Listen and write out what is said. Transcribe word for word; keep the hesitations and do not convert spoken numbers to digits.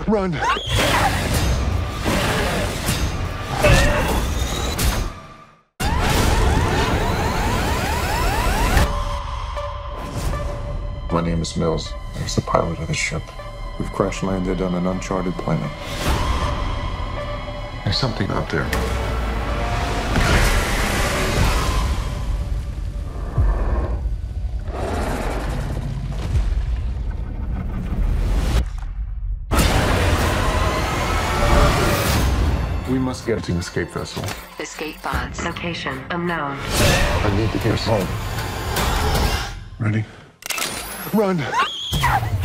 Run! My name is Mills. I was the pilot of the ship. We've crash landed on an uncharted planet. There's something out there. We must get to the escape vessel. Escape pods. Location unknown. I need to get us home. Ready? Run!